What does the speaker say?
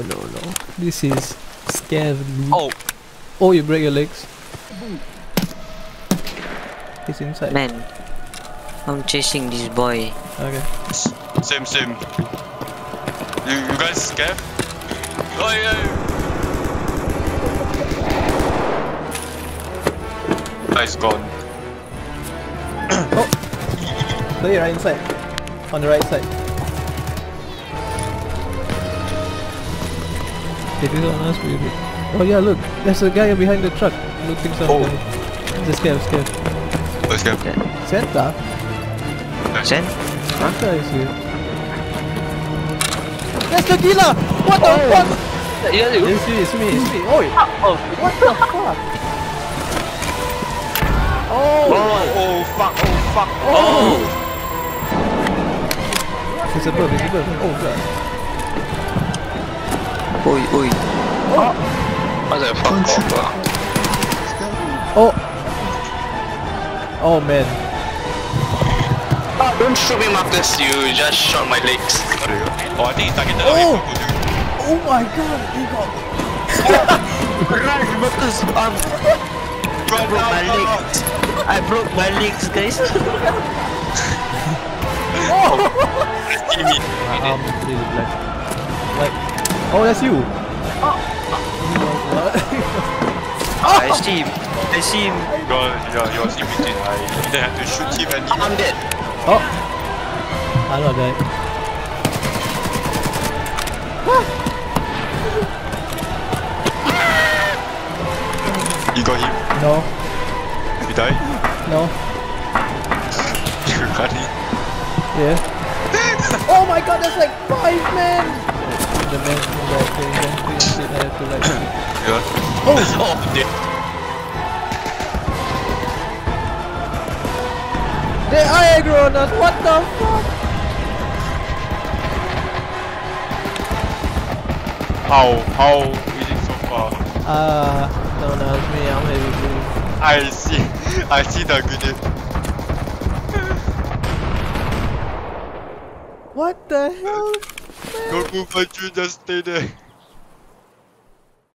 no, no, no. This is scary. Oh! Oh, you break your legs. He's inside. Man, I'm chasing this boy. Okay. Same. You guys scared? Oh yeah. Guy's gone. Oh! There, right inside. On the right side. It is on us, baby. Oh yeah, look. There's a guy behind the truck. Looking something. Just scared. Let's go. Santa? Sen? Santa is here. That's the killer! What the fuck? Yeah, you. It's me. Oi! Oh, What the fuck? Oh fuck. oh. It's a bird. Oh god. Oi. What the fuck? Oh! Oh man. Don't shoot me, Marcus. You just shot my legs. Oh, I think he's targeted Oh! away from you. Oh my god! He got Run, Marcus. I broke my legs. I broke my legs, guys. really black. Like, oh, that's you. I see him. You're in between. I either have to shoot him and I'm dead. Oh, I'm not dead. you got him. No, You died. no, You got him. yeah. Oh my god, that's like 5 men. The men from the thing, I have to like. Yeah. Oh, dead. they are aggro on us. What the fuck? How is it so far? No, it's me. I'm heavy blue. I see the grenade. What the hell? Don't move, but you just stay there.